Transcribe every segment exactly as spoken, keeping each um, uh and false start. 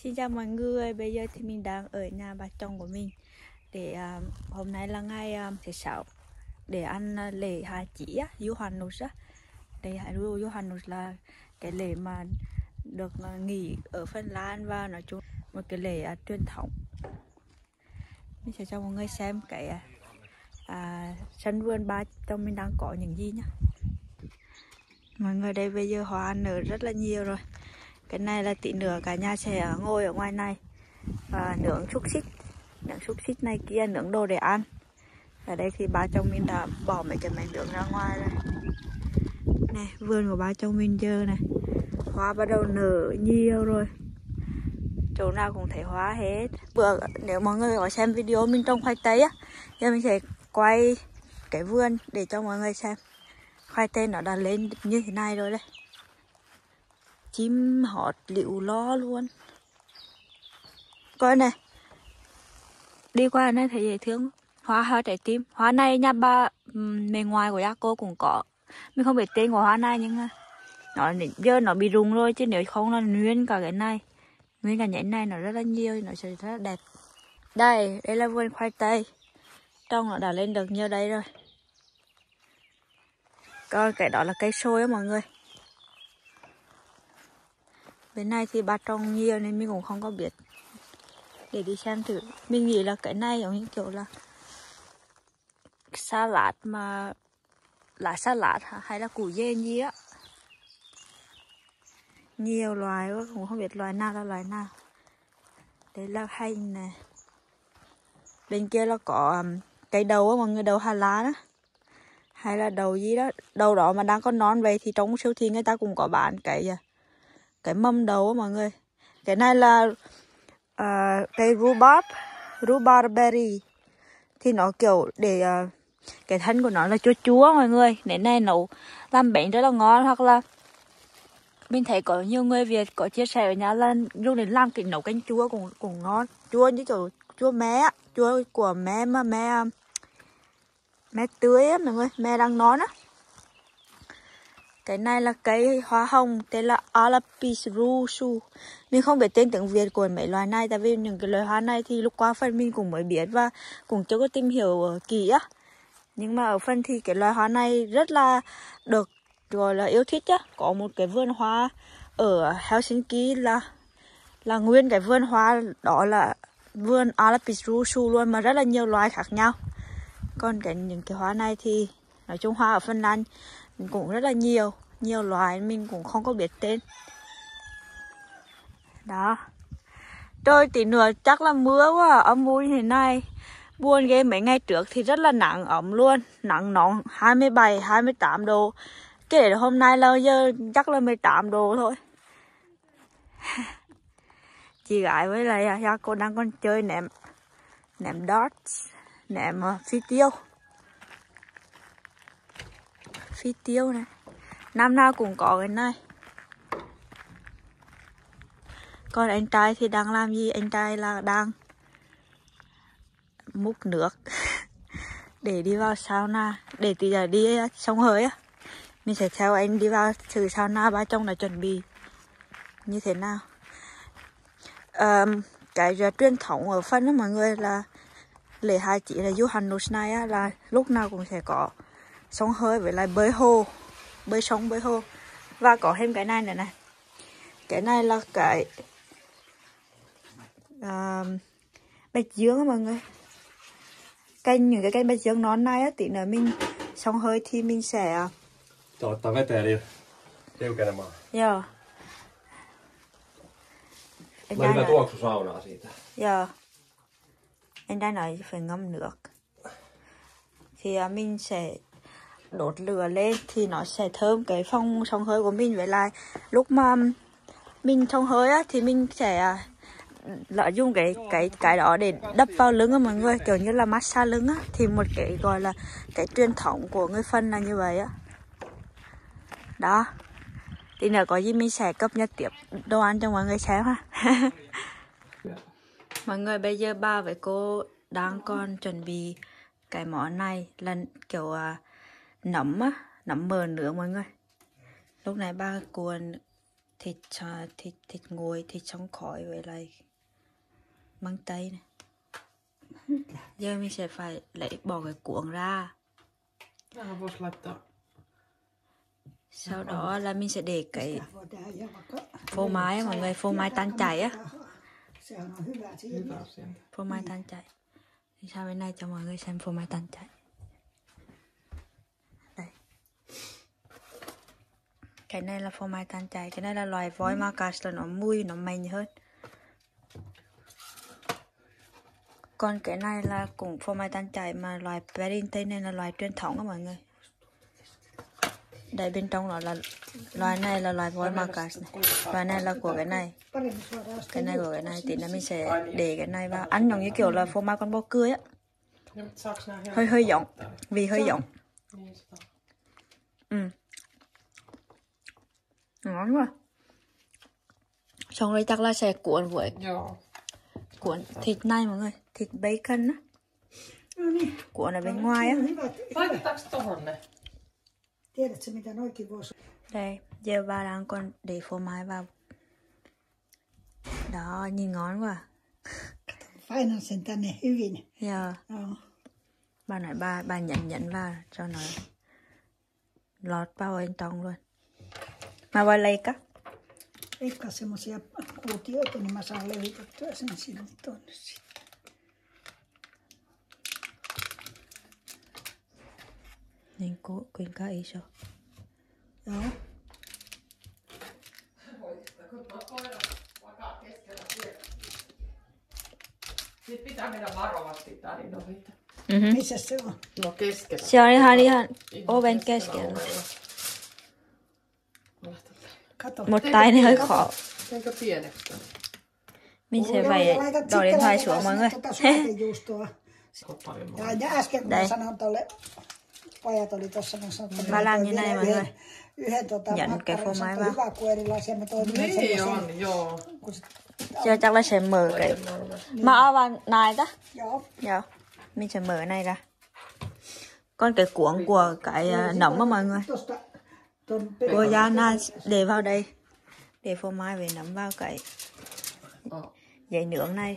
Xin chào mọi người, bây giờ thì mình đang ở nhà bà chồng của mình để uh, hôm nay là ngày uh, thứ sáu để ăn uh, lễ Hà Chí á, Johannus á. Đây Johannus là cái lễ mà được uh, nghỉ ở Phần Lan và nói chung một cái lễ uh, truyền thống. Mình sẽ cho mọi người xem cái uh, uh, sân vườn ba chồng mình đang có những gì nhá. Mọi người đây bây giờ hoa nở rất là nhiều rồi. Cái này là tí nữa cả nhà sẽ ngồi ở ngoài này và nướng xúc xích, nướng xúc xích này kia, nướng đồ để ăn. Ở đây thì ba chồng mình đã bỏ mấy cái máy nướng ra ngoài rồi. Này, vườn của ba chồng mình giờ này, hoa bắt đầu nở nhiều rồi. Chỗ nào cũng thấy hoa hết. Bữa nếu mọi người có xem video mình trồng khoai tây á, giờ mình sẽ quay cái vườn để cho mọi người xem. Khoai tây nó đã lên như thế này rồi đây. Chim hót liễu lo luôn. Coi này, đi qua này thấy dễ thương. Hoa hoa trái tim. Hoa này nhà ba mẹ ngoài của gia cô cũng có. Mình không biết tên của hoa này nhưng nó giờ nó bị rụng rồi, chứ nếu không là nguyên cả cái này, nguyên cả nhánh này nó rất là nhiều, nó sẽ rất là đẹp. Đây, đây là vườn khoai tây. Trong nó đã lên được nhiều đây rồi. Còn cái đó là cây sôi á mọi người. Bên này thì ba trồng nhiều nên mình cũng không có biết. Để đi xem thử. Mình nghĩ là cái này giống như kiểu là salad mà lá salad hay là củ dên gì á. Nhiều loài quá, cũng không biết loài nào là loài nào. Đây là hành nè. Bên kia là có um, cây đậu á mọi người, đậu Hà Lan á. Hay là đậu gì đó, đậu đó mà đang còn non vậy thì trong siêu thị người ta cũng có bán cái cái mâm đậu á mọi người. Cái này là uh, cây rhubarb, rhubarb berry. Thì nó kiểu để uh, cái thân của nó là chua chua mọi người. Đến này nấu làm bánh rất là ngon. Hoặc là mình thấy có nhiều người Việt có chia sẻ với nhau là dùng đến làm cái nấu canh chua cũng cũng ngon. Chua như kiểu chua mé, chua của mẹ mà mẹ mẹ tươi á mọi người, mẹ đang nón á. Cái này là cây hoa hồng tên là Alapis rusu. Mình không biết tên tiếng Việt của mấy loài này, tại vì những cái loài hoa này thì lúc qua phần mình cũng mới biết và cũng chưa có tìm hiểu kỹ á. Nhưng mà ở phần thì cái loài hoa này rất là được gọi là yêu thích á. Có một cái vườn hoa ở Helsinki là là nguyên cái vườn hoa đó là vườn Alapis rusu luôn, mà rất là nhiều loài khác nhau. Còn cái những cái hoa này thì nói chung hoa ở Phần Lan cũng rất là nhiều, nhiều loài mình cũng không có biết tên. Đó. Trời tí nữa chắc là mưa quá, âm u như thế này. Buồn ghê, mấy ngày trước thì rất là nắng ấm luôn, nắng nóng hai mươi bảy, hai mươi tám độ. Kể hôm nay là giờ chắc là mười tám độ thôi. Chị gái với lại gia cô đang còn chơi ném ném darts, ném uh, phi tiêu. Phi tiêu này. Năm nào cũng có cái này. Còn anh trai thì đang làm gì? Anh trai là đang múc nước để đi vào sauna, để tí giờ đi sông hơi á. Mình sẽ theo anh đi vào thử sauna ba chồng đã chuẩn bị như thế nào. À, cái truyền thống ở Phân đó mọi người là lễ Hà Chí là Johannus này á, là lúc nào cũng sẽ có sông hơi với lại bơi hồ, bơi sông bơi hồ. Và có thêm cái này nữa này. Cái này là cái uh, bạch dương á mọi người. Canh những cái cây bạch dương nón này á, tí nữa mình sông hơi thì mình sẽ ottaa veteen eli tiukenemaan. Joo. Tulee hyvä tuoksu saunaa siitä. Joo. Anh đang nói phải ngâm nước. Thì uh, mình sẽ đốt lửa lên thì nó sẽ thơm cái phòng sông hơi của mình. Với lại lúc mà mình sông hơi á thì mình sẽ lợi dụng cái cái cái đó để đắp vào lưng á mọi người, kiểu như là massage lưng á. Thì một cái gọi là cái truyền thống của người Phân là như vậy á. Đó. Thì nữa có gì mình sẽ cập nhật tiếp đồ ăn cho mọi người xem ha. Mọi người, bây giờ ba với cô đang còn chuẩn bị cái món này là kiểu uh, nấm á, nấm mờ nữa mọi người. Lúc này ba cuộn thịt thịt thịt nguội, thịt sống khói với lại măng tây này. Giờ mình sẽ phải lấy bỏ cái cuộn ra. Sau đó là mình sẽ để cái phô mai á mọi người, phô mai tan chảy á. Phô mai tan chảy. Thì sau bên này cho mọi người xem phô mai tan chảy. Đây. Cái này là phô mai tan chảy, cái này là loài voi Marcus, là nó mùi nó mạnh hơn. Còn cái này là cũng phô mai tan chảy mà loài Perinthei này là loài truyền thống á mọi người. Đây bên trong nó là loài này là loài voi Marcus này. Loài này là của cái này. Cái này của cái này thì là mình sẽ để cái này vào ăn giống như kiểu là phô mai con bò cưới á. Hơi hơi giống, vì hơi giống. Ừ. Ngon quá. Xong rồi chắc là sẽ cuộn với cuộn thịt này mọi người, thịt bacon á. Cuộn ở bên ngoài á. Đây, giờ ba đang còn để phô mai vào. Đó, nhìn ngon quá. Painan sen tänne hyvin. Joo. Joo. Bà nói bà, bà nhấn nhấn vào cho nó lọt vào bên trong luôn. Mà voi leikkaa. Leikkaa semmosia kuutioita, niin mä saan levitettyä sen sinne tonne sitten. Niin kuin, kuinka iso? Joo. Sitten pitää mennä varovasti tänne ohita. Mm-hmm. Missä se on? No keskellä. Se on ihan, ihan oven keskellä. Kato. Mutta ei ne hơi khó. Teikö pieneksi? Mình sẽ phải đổ điện thoại xuống mọi người. Ja, ja äsken kun mä sanoin tolle, pojat oli tossa, mä sanoin, että mä làm như này mọi người. Yhden tota Nhận cái phô mai vào. Hyvä kuin erilaisia, mä toin yhden Niin semmoisen. on, joo. Giờ chắc là sẽ mở cái. Mà ao vào này ta. Joo. Dạ. Mình sẽ mở này ra. Còn cái cuộn của cái nấm á mọi người. Của Yana để vào đây. Để phô mai về nấm vào cái giấy nướng này.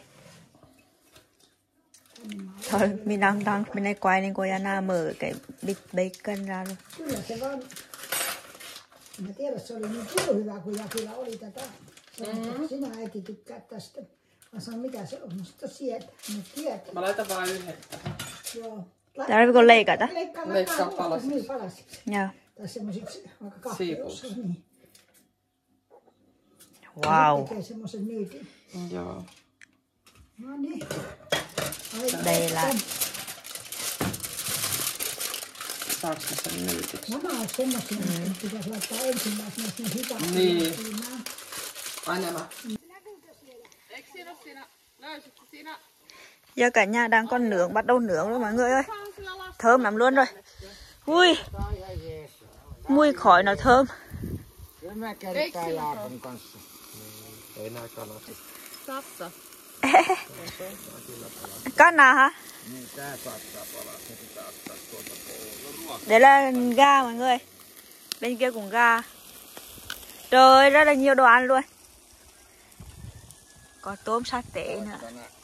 Thôi mình đang đang bên này quay nên cô Yana mở cái bịch bacon ra luôn. Kyllä se vaan. Mä tiedän, se oli niin hyvä, kun Jakilla oli tätä. Mm-hmm. Sinä äiti tykkää tästä. Mä sanoin, mitä se on. Musta sieltä. Mä tiedän. Mä laitan vaan yhden tähän. Joo. Tarvitko leikata? Leikkaa, Leikkaa palasiksi. Niin, palasiksi. Joo. Tai semmoisiksi vaikka kahviossa. Niin. Wow. Tekee semmoisen nyytin. Joo. No niin. Đây là Saanko sen nyytiksi? Nämä on semmoisia, mm. että pitäisi laittaa ensimmäisenä sinne hitaasti. Niin. Ai nämä. Eikö siinä ole siinä, löysitkö siinä? giờ cả nhà đang còn nướng, bắt đầu nướng rồi mọi người ơi. Thơm lắm luôn rồi. Ui, mùi khói nó thơm. Ei nää kanat. Sassa. Kana hả? Đấy là gà mọi người. Bên kia cũng gà. Trời, rất là nhiều đồ ăn luôn. Có tôm sa tế nữa.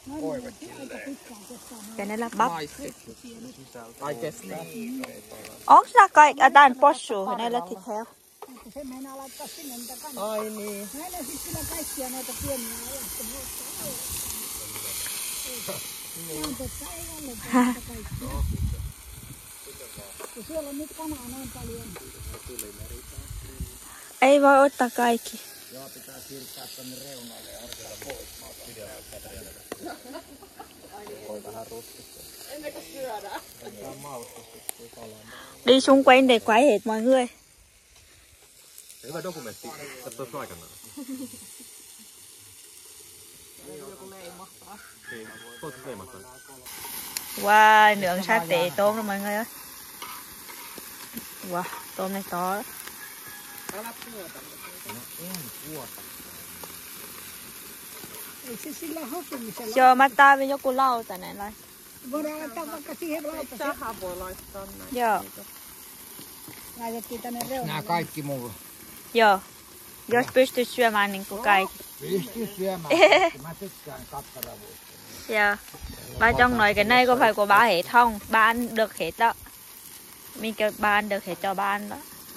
Cái này là bắp. Ai kestää? Onko nämä kaikki? Ah, tää on possu. Cái này là thịt heo. Se meinaa laittaa sinne niitä kanaa. Ai niin. Näin on sitten kyllä kaikkia noita pieniä ajasta. Vaan totta ei ole kaikkia. Ja siellä on nyt kanaa noin paljon. Ei voi ottaa kaikki. Joo, pitää siirtää tonne reunalle ja arvella pois. Voi vähän ruskittaa. Ennekö syödään? Đi xung quanh để quay hết mọi người. Hyvä dokumentti. Katsotaan aikanaan. Joku leimahtaa. Niin, voitko leimahtaa? Wow, nướng sa tế tôm rồi mọi người ơi. Wow, tôm này to đó. Älä puota. Ei se sillä hotumisella. Joo, mä tarvin joku lauta näin lai. Voidaan laittaa vaikka siihen lautaseen. Tähän voi laittaa näin. Joo. Laitettiin tänne reunalle. Nää kaikki mulla. Joo. Jos pystyt syömään niin kuin kaikki. Pystyn syömään. Mä tykkään kakkaravuista. Dạ. Ba trong nói cái này có phải của ba hết không? Ba ăn được hết đó. Mình kêu ba ăn được hết cho ba ăn đó.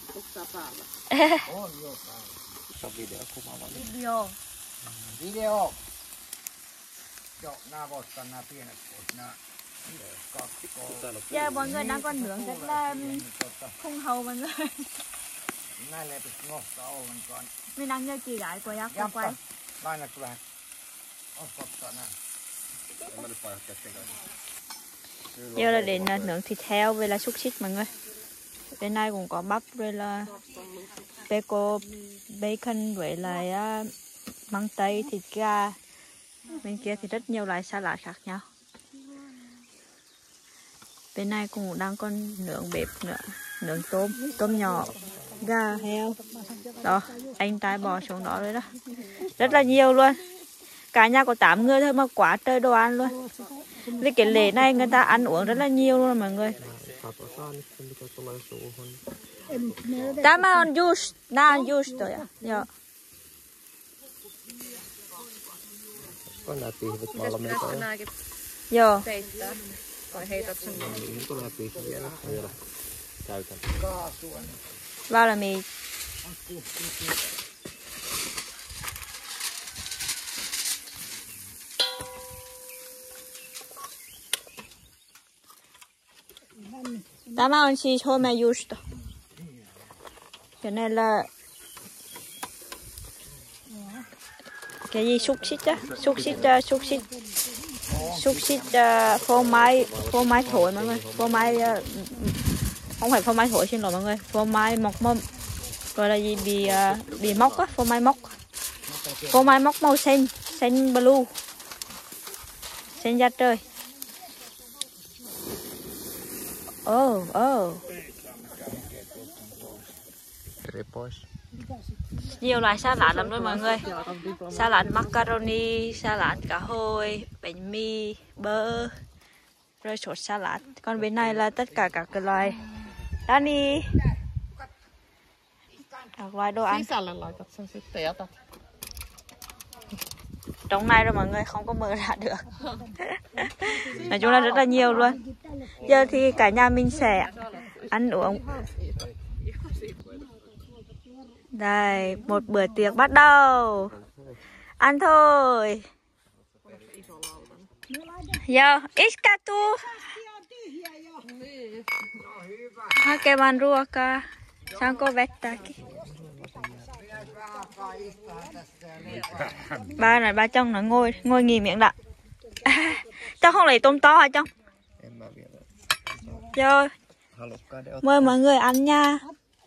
On jotain. Video. Video. Joo, nää voit nää pienet pois. Nää kaksi, kolme. Dạ mọi người đang còn nướng rất là không hầu mọi người. Näille ei pysty nostaa ollenkaan. Mình đang nhờ chị gái của Giác quay quay. Lainatko vähän? Olisiko ottaa nää? En mä nyt vaihda kesken kanssa. Giờ là đến là nướng thịt heo với là xúc xích mọi người. Bên này cũng có bắp rồi là bacon, bacon với lại uh, măng tây, thịt gà. Bên kia thì rất nhiều loại salad khác nhau. Bên này cũng đang còn nướng bếp nữa, nướng tôm, tôm nhỏ, gà, heo. Đó, anh trai bò xuống đó rồi đó. Rất là nhiều luôn. Cả nhà có tám người thôi mà quá trời đồ ăn luôn. Vì cái lễ này người ta ăn uống rất là nhiều luôn mọi người. Tämä on just, nää on juustoja. Joo. Olisiko nää pihvit valmiita jo? Joo. Peittää. Vai heität sen? Niin tulee pihvi vielä. Vielä käytän. Valmiit. Tämä on siis homejuusto. Cái này là cái gì xúc xích á, xúc xích xúc xích xúc xích phô mai phô mai thổi mọi người, phô mai không phải phô mai thổi xin lỗi mọi người, phô mai mọc mâm gọi là gì bị bị móc á, phô mai móc, phô mai móc màu xanh xanh blue, xanh da trời. Oh, oh. Nhiều loại salad lắm đó mọi người. Salad macaroni, salad cá hồi, bánh mì, bơ, rồi sốt salad. Còn bên này là tất cả các cái loại. Dani. Các loại đồ ăn. Sisälle laitat sen sitten ja jätät. Trong này rồi mọi người không có mở ra được. Nói chung là rất là nhiều luôn. Giờ thì cả nhà mình sẽ ăn uống. Đây, một bữa tiệc bắt đầu. Ăn thôi. Joo, iskä tuu. Hakemaan ruokaa. Saanko vettääkin? Ba này ba trong nó ngồi ngồi nghỉ miệng đã. Cháu không lấy tôm to hả trong? Rồi. Mời mọi người ăn nha.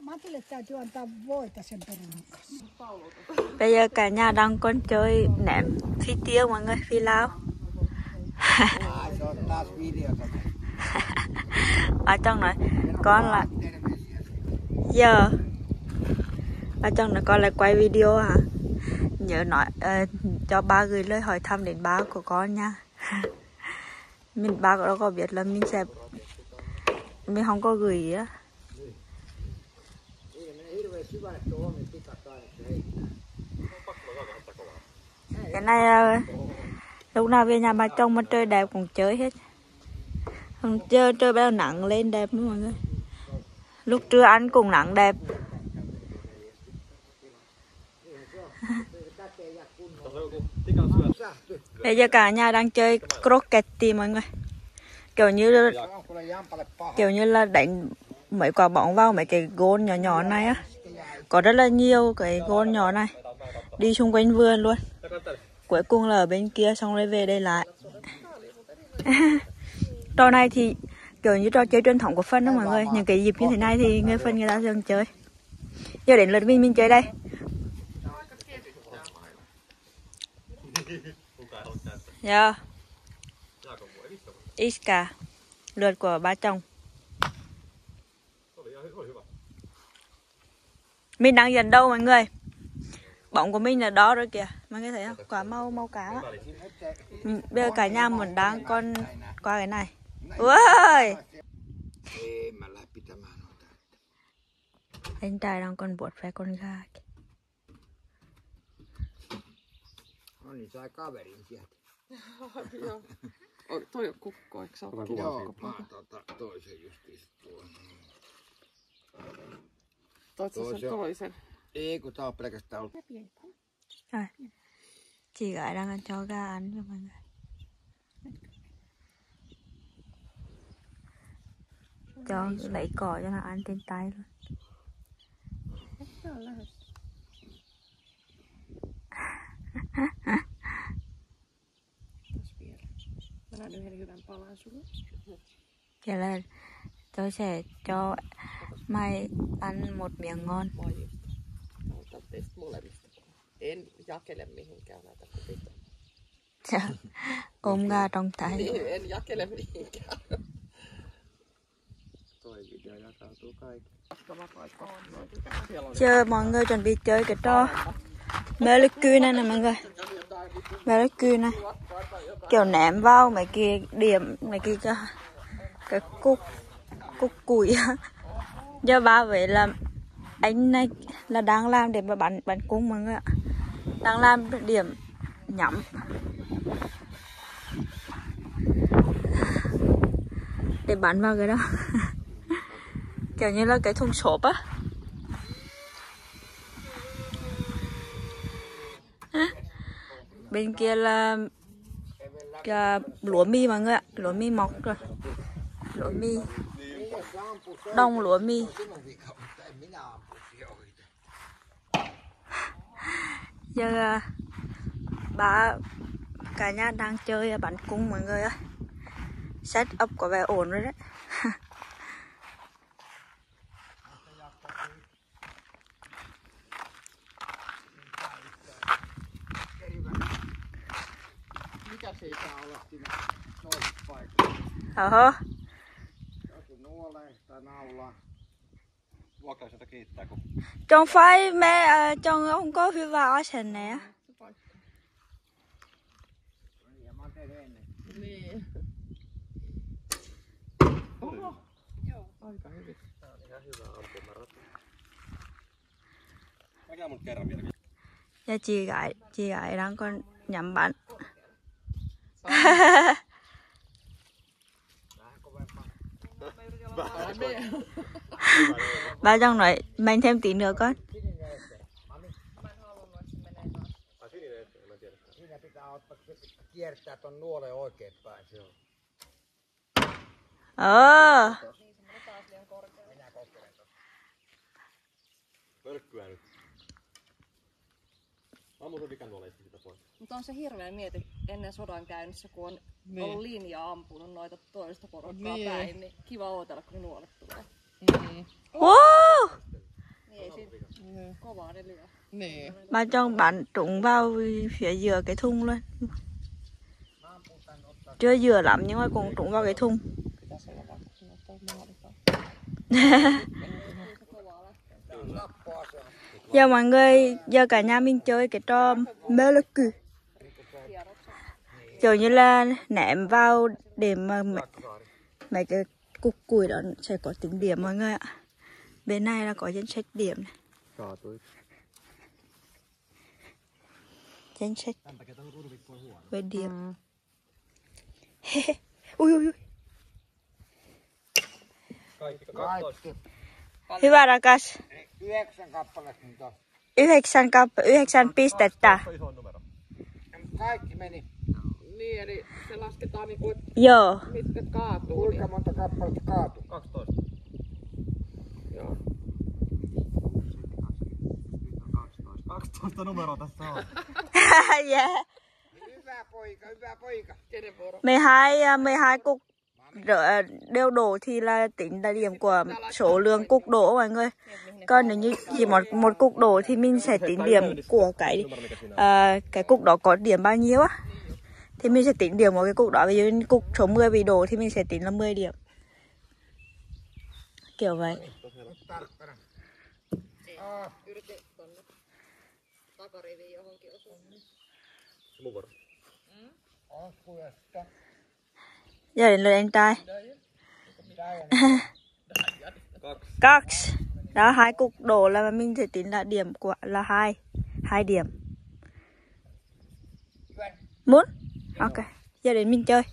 Bây giờ cả nhà đang con chơi ném phi tiêu mọi người, phi lao. Ở trong này con là giờ ở trong này con lại quay video hả? Nhớ nói uh, cho ba gửi lời hỏi thăm đến ba của con nha. Mình ba đâu có biết là mình sẽ mình không có gửi á. Cái này uh, lúc nào về nhà bà chồng mà trời đẹp cũng chơi hết. Không chơi trời bây giờ nắng lên đẹp nữa mọi người. Lúc trưa ăn cũng nắng đẹp. Bây giờ cả nhà đang chơi croquetti mọi người. Kiểu như kiểu như là đánh mấy quả bóng vào mấy cái gôn nhỏ nhỏ này á. Có rất là nhiều cái gôn nhỏ này. Đi xung quanh vườn luôn. Cuối cùng là ở bên kia xong rồi về đây lại. Trò này thì kiểu như trò chơi truyền thống của Phân đó mọi người. Những cái dịp như thế này thì người Phân người ta thường chơi. Giờ đến lượt mình mình chơi đây. Dạ. Iska. Lượt của ba chồng. Mình đang dần đâu mọi người. Bóng của mình là đó rồi kìa. Mọi người thấy không? Quả màu màu cá đó. Bây giờ cả nhà mình đang con qua cái này. Ui. Anh trai đang còn buộc phải con gà. Moni sai kaverin sieltä. Joo. O, toi on kukko, eikö se ole? Joo, mä tota, toisen justiin tuon. Toitko sen toisen? Ei, kun tää on pelkästään ollut. Rồi. Chị gái đang cho gà ăn cho mọi người. Cho lấy cỏ cho nó ăn trên tay luôn. Mä näen yhden hyvän palan sulle. Vậy là tôi sẽ cho mày ăn một miếng ngon. Moi just. Mä otan teistä molemmista. En jakele mihinkään näitä kupita. Ôm gà trong tay. Niin, en jakele mihinkään. Toi video jakautuu kaikki. Chờ mọi người chuẩn bị chơi cái trò mê lưới cừu này nè mọi người. Mê lưới cừu này kiểu ném vào mấy cái điểm, mấy cái cái, cái cục cục củi. Giờ ba vậy là anh này là đang làm để mà bắn bắn cung mọi người ạ. Đang làm điểm nhắm. Để bắn vào cái đó. Kiểu như là cái thùng xốp á. Bên kia là cái lúa mì mọi người ạ. Lúa mì mọc rồi. Lúa mì. Đông lúa mì. Giờ ba cả nhà đang chơi bắn cung mọi người ơi. Set up có vẻ ổn rồi đấy. Mikä se ei saa olla siinä noissa paikoissa? Oho. Joku nuole tai naula. Vuokraisi jota kiittää, kun Trong phải mẹ trong không có hyvä asenne. Ja mä oon tehnyt ennen. Niin. Oho. Joo. Aika hyvin. tää on ihan hyvä ampumarata. Mä käyn mut kerran vielä. Và chị gái, chị gái đang còn nhắm bắn. Ba trong nói mạnh thêm tí nữa con. Siinä pitää ottaa, kiertää ton nuolen oikein päin. Se on. Ờ. Pölkkyä nyt. Ammu se vikan nuoleista sitä pois. Mutta on se hirveä mieti ennen sodan käynnissä, kun on niin. ollut linjaa ampunut noita toista porukkaa niin. päin, niin kiva ootella, kun ne nuolet tulee. Mm. Wow. Niin ei siinä mm. kovaa ne lyö. Niin. Ba trong bắn trúng vào phía giữa cái thùng luôn. Chưa vừa lắm nhưng mà cũng trúng vào cái thùng. Pitäisi olla vaikka sinne toi maalikaan. Giờ mọi người, giờ cả nhà mình chơi cái trò mê lưới cừu. Kiểu như là ném vào để mà mấy cái cục củi đó sẽ có tính điểm mọi người ạ. Bên này là có danh sách điểm này. Danh sách về điểm. Ui ui ui. Kaikki. Hyvä rakas. Yhdeksän kappaletta nyt on. Yhdeksän, kappa, yhdeksän pistettä. Kaikki meni. Niin, eli se lasketaan niinku, että Joo. mitkä kaatuu. Kuinka Niin. monta kappaletta kaatui? kaksitoista. Joo. kaksitoista numeroa tässä on. Yeah. Hyvä poika, hyvä poika. Kenen vuoro? mười hai, mười hai cục đều đổ thì là tính là điểm của số lượng cục đổ mọi người. Còn nếu như chỉ một một cục đổ thì mình sẽ tính điểm của cái uh, cái cục đó có điểm bao nhiêu á. Thì mình sẽ tính điểm của cái cục đó. Ví dụ cục số mười bị đổ thì mình sẽ tính là mười điểm. Kiểu vậy. Yritin tonne takariviin johonkin osuun. Mun vuoro. Giờ đến lượt anh trai. Kaksi. Đó, hai cục đổ là mình sẽ tính là điểm của là hai, hai điểm. Muốn? Ok, giờ đến mình chơi.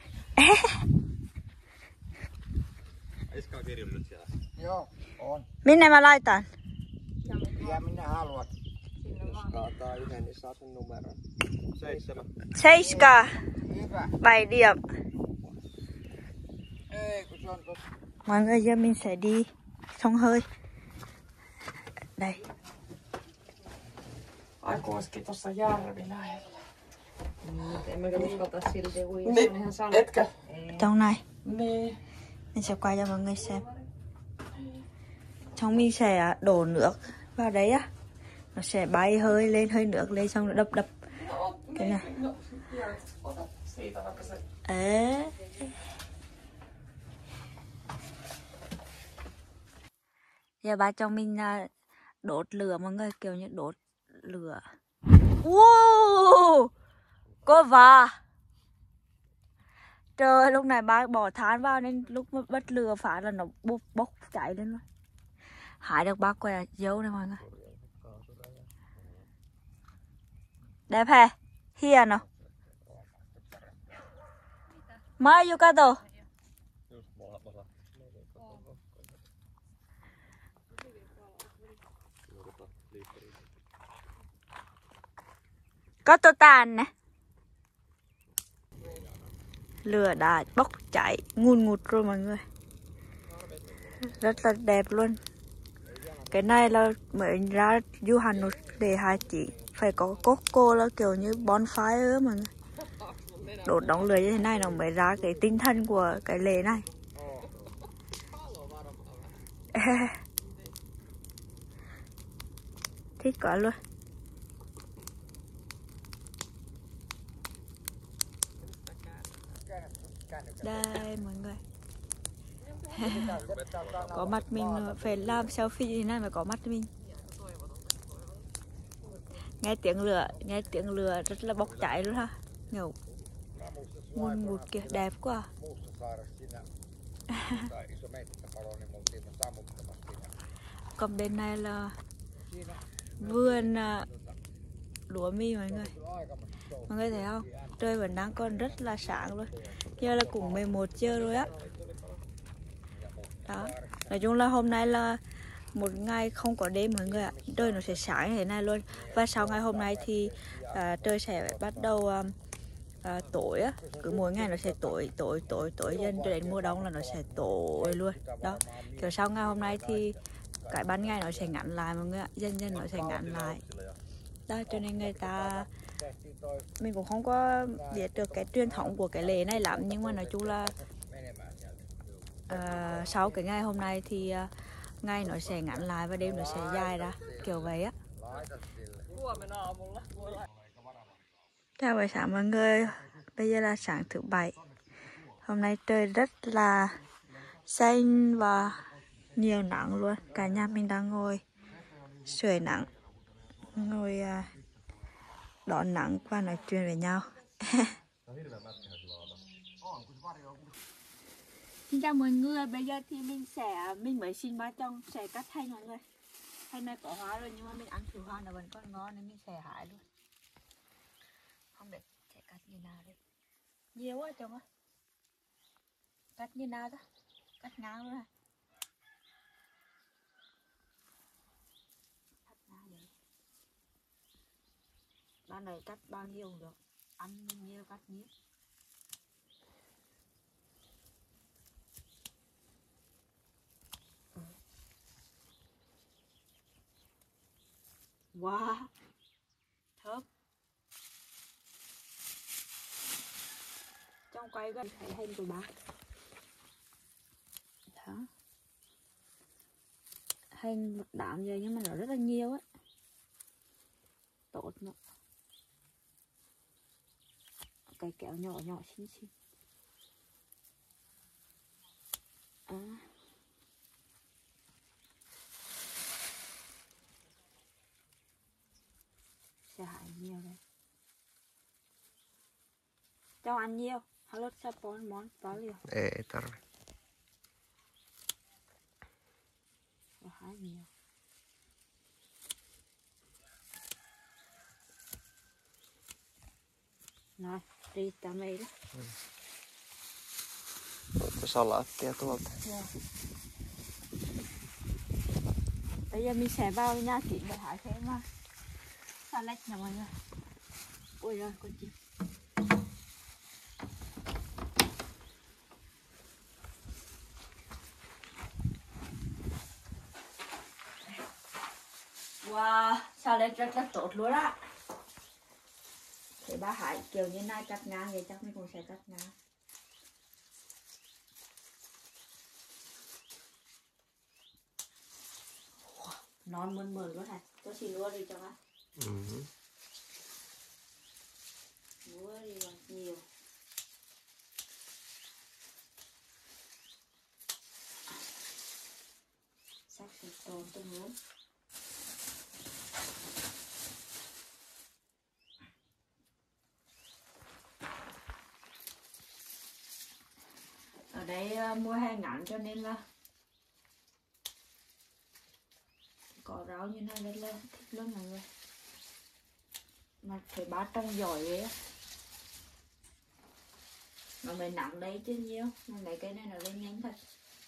Iskaa kirjun nyt siellä. Joo, on. Minne mä laitan? Ja minä haluat. Jos kaataa yhden, niin saa sen numeron. Seitsemän. Seiska. Hyvä. Bảy điểm. Ei, kun se on tossa. Mọi người giờ mình sẽ đi sông hơi. Đây. Ai kuitenkin tuossa järvi lähellä. En mä kyllä uskalta silti uida, se Niin, on ihan sama. etkö? Trong này Niin. mình sẽ quay cho mọi người xem. Xong mình sẽ đổ nước vào đấy á. Nó sẽ bay hơi lên, hơi nước lên xong nó đập đập. No, Cái này. no, tiedät, ota siitä vaikka se. Ế. Giờ ba cho mình à, đốt lửa mọi người, kiểu như đốt lửa. Wow! Cô và trời, lúc này ba bỏ than vào nên lúc mà bắt lửa phá là nó bốc, bốc cháy lên luôn. Hái được ba que dấu này mọi người. Đẹp hè? Hieno. Mai Yukato. Just molemmat osa. Có tàn nè. Lửa đã bốc cháy ngùn ngụt rồi mọi người. Rất là đẹp luôn. Cái này là mới ra du Hà Nội để hai chị. Phải có coco là kiểu như bonfire á mọi người. Đốt đống lửa như thế này nó mới ra cái tinh thần của cái lễ này. Thích quá luôn. Đây mọi người. Có mặt mình phải làm selfie như thế này mà có mặt mình. Nghe tiếng lửa, nghe tiếng lửa rất là bốc cháy luôn ha. Ngầu. Ngùn ngụt kìa, đẹp quá. Còn bên này là vườn lúa mì mọi người. Mọi người thấy không? Trời vẫn đang còn rất là sáng luôn. Giờ là cũng mười một giờ rồi á. Đó. Nói chung là hôm nay là một ngày không có đêm mọi người ạ. Trời nó sẽ sáng như thế này luôn. Và sau ngày hôm nay thì à, trời sẽ bắt đầu à, à, tối á. Cứ mỗi ngày nó sẽ tối tối tối tối dần cho đến mùa đông là nó sẽ tối luôn. Đó. Kiểu sau ngày hôm nay thì cái ban ngày nó sẽ ngắn lại mọi người ạ. Dần dần nó sẽ ngắn lại. Đó cho nên người ta mình cũng không có biết được cái truyền thống của cái lễ này lắm, nhưng mà nói chung là uh, sau cái ngày hôm nay thì uh, ngày nó sẽ ngắn lại và đêm nó sẽ dài ra kiểu vậy á. Chào buổi sáng mọi người, bây giờ là sáng thứ bảy. Hôm nay trời rất là xanh và nhiều nắng luôn. Cả nhà mình đang ngồi sưởi nắng, ngồi uh, đón nắng và nói chuyện với nhau. Xin chào mọi người, bây giờ thì mình sẽ mình mới xin ba chồng sẽ cắt hành mọi người. Hành này có hoa rồi nhưng mà mình ăn thử hoa nó vẫn còn ngon nên mình sẽ hái luôn. Không biết sẽ cắt như nào đây. Nhiều quá chồng ơi. Cắt như nào đó. Cắt ngang luôn à. Cắt ngang vậy. Ban này cắt bao nhiêu cũng được. Ăn nhiều cắt nhiều. Wow, thơm. Trong quay gần thấy hình của bà. Đó. Hình một đám vậy nhưng mà nó rất là nhiều á. Tốt nữa. Cái kẹo nhỏ nhỏ xinh xinh. À. Sẽ hại nhiều đấy. Cho ăn nhiều. Haluat sä món paljon? Ei tarvi. Vähän nhiều. Rồi, đi tạm mày đó. Oletko salaattia tuolta? Dạ. Bây giờ mình sẽ vào nhà chị để hái thêm mà salad nha mọi người. Ôi rồi con chim. Wow, salad rất là tốt luôn á. Thế ba hái kiểu như này cắt ngang vậy chắc mình cũng sẽ cắt ngang. Non mơn mơn quá này, cho chị lúa đi cho ăn. Ừ. Lúa đi bằng nhiều. Sắc sạch tồn tôi muốn. Ở đây uh, mùa hè ngắn cho nên là có rau như này rất là thích luôn mọi người. Mà phải bá trông giỏi vậy á. Mà mình nặng đấy chứ nhiều. Mà mấy cái này nó lên nhanh thật.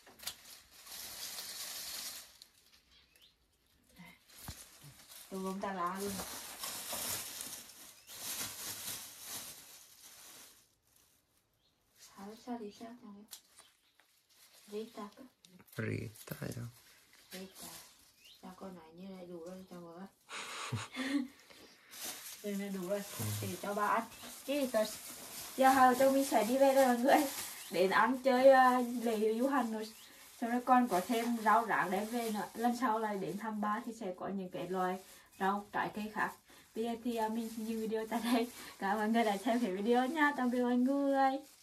Tôi không ta lá luôn. Sao sao đi sao nào. Rita cơ. Riittää joo. Rita. Sao con này như này đủ rồi cho mọi người. Đây là đủ rồi. Thì cho ba ăn. Chứ tôi giờ hai tôi mình sẽ đi về rồi mọi người. Đến ăn chơi uh, lễ du hành rồi. Sau đó con có thêm rau rác đem về nữa. Lần sau là đến thăm ba thì sẽ có những cái loài rau trái cây khác. Bây giờ thì uh, mình xin dừng video tại đây. Cảm ơn mọi người đã xem video nha. Tạm biệt mọi người.